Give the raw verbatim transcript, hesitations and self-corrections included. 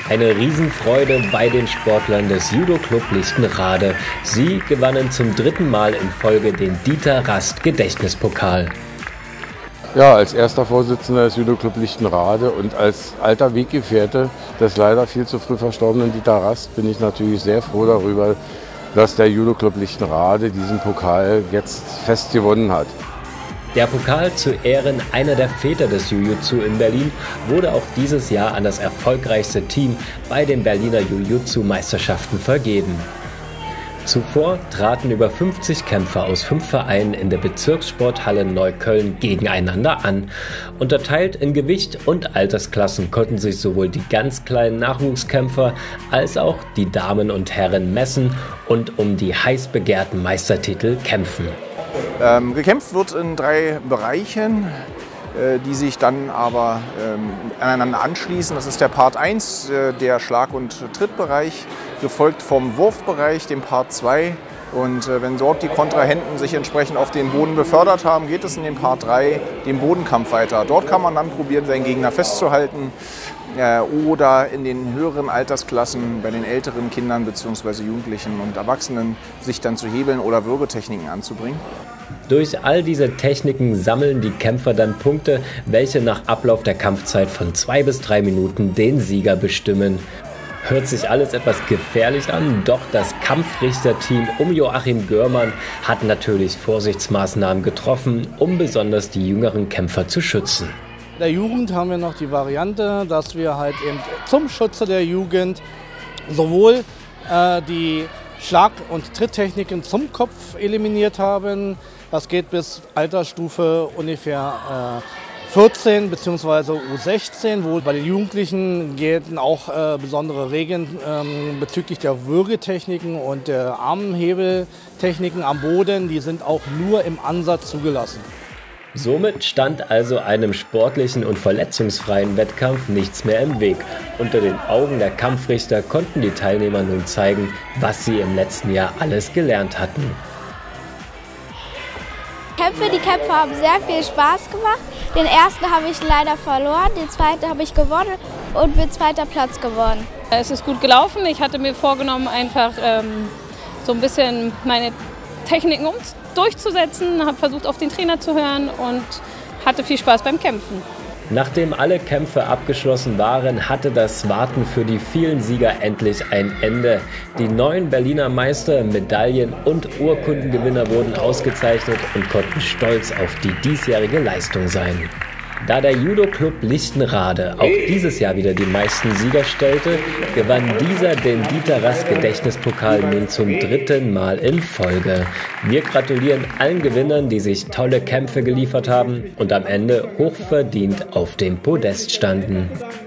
Eine Riesenfreude bei den Sportlern des Judo-Club Lichtenrade. Sie gewannen zum dritten Mal in Folge den Dieter Rast Gedächtnispokal. Ja, als erster Vorsitzender des Judo-Club Lichtenrade und als alter Weggefährte des leider viel zu früh verstorbenen Dieter Rast bin ich natürlich sehr froh darüber, dass der Judo-Club Lichtenrade diesen Pokal jetzt fest gewonnen hat. Der Pokal zu Ehren einer der Väter des Jiu-Jitsu in Berlin wurde auch dieses Jahr an das erfolgreichste Team bei den Berliner Jiu-Jitsu-Meisterschaften vergeben. Zuvor traten über fünfzig Kämpfer aus fünf Vereinen in der Bezirkssporthalle Neukölln gegeneinander an. Unterteilt in Gewicht und Altersklassen konnten sich sowohl die ganz kleinen Nachwuchskämpfer als auch die Damen und Herren messen und um die heiß begehrten Meistertitel kämpfen. Ähm, gekämpft wird in drei Bereichen, äh, die sich dann aber ähm, aneinander anschließen. Das ist der Part eins, äh, der Schlag- und Trittbereich, gefolgt vom Wurfbereich, dem Part zwei. Und äh, wenn dort die Kontrahenten sich entsprechend auf den Boden befördert haben, geht es in den Part drei, dem Bodenkampf, weiter. Dort kann man dann probieren, seinen Gegner festzuhalten äh, oder in den höheren Altersklassen bei den älteren Kindern bzw. Jugendlichen und Erwachsenen sich dann zu hebeln oder Würgetechniken anzubringen. Durch all diese Techniken sammeln die Kämpfer dann Punkte, welche nach Ablauf der Kampfzeit von zwei bis drei Minuten den Sieger bestimmen. Hört sich alles etwas gefährlich an, doch das Kampfrichterteam um Joachim Görmann hat natürlich Vorsichtsmaßnahmen getroffen, um besonders die jüngeren Kämpfer zu schützen. In der Jugend haben wir noch die Variante, dass wir halt eben zum Schutze der Jugend sowohl äh, die Schlag- und Tritttechniken zum Kopf eliminiert haben. Das geht bis Altersstufe ungefähr äh, vierzehn bzw. U sechzehn, wo bei den Jugendlichen gelten auch äh, besondere Regeln ähm, bezüglich der Würgetechniken und der Armhebeltechniken am Boden. Die sind auch nur im Ansatz zugelassen. Somit stand also einem sportlichen und verletzungsfreien Wettkampf nichts mehr im Weg. Unter den Augen der Kampfrichter konnten die Teilnehmer nun zeigen, was sie im letzten Jahr alles gelernt hatten. Kämpfe, die Kämpfe haben sehr viel Spaß gemacht. Den ersten habe ich leider verloren, den zweiten habe ich gewonnen und bin zweiter Platz geworden. Es ist gut gelaufen. Ich hatte mir vorgenommen, einfach ähm, so ein bisschen meine Techniken um durchzusetzen, habe versucht, auf den Trainer zu hören und hatte viel Spaß beim Kämpfen. Nachdem alle Kämpfe abgeschlossen waren, hatte das Warten für die vielen Sieger endlich ein Ende. Die neuen Berliner Meister, Medaillen und Urkundengewinner wurden ausgezeichnet und konnten stolz auf die diesjährige Leistung sein. Da der Judo-Club Lichtenrade auch dieses Jahr wieder die meisten Sieger stellte, gewann dieser den Dieter Rast Gedächtnispokal nun zum dritten Mal in Folge. Wir gratulieren allen Gewinnern, die sich tolle Kämpfe geliefert haben und am Ende hochverdient auf dem Podest standen.